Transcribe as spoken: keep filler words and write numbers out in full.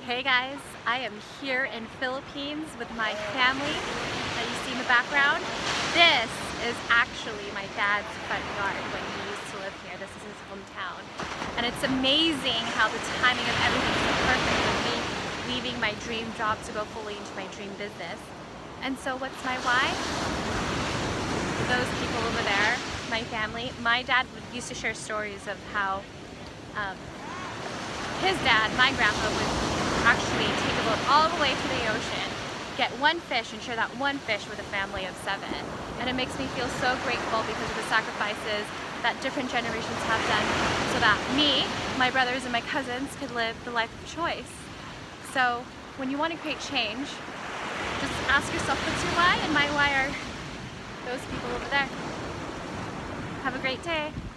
Hey guys, I am here in Philippines with my family that you see in the background. This is actually my dad's front yard when he used to live here. This is his hometown. And it's amazing how the timing of everything is so perfect with me leaving my dream job to go fully into my dream business. And so what's my why? Those people over there, my family. My dad used to share stories of how um, his dad, my grandpa, would actually take a boat all the way to the ocean, get one fish and share that one fish with a family of seven. And it makes me feel so grateful because of the sacrifices that different generations have done so that me, my brothers, and my cousins could live the life of choice. So when you want to create change, just ask yourself, what's your why? And my why are those people over there. Have a great day.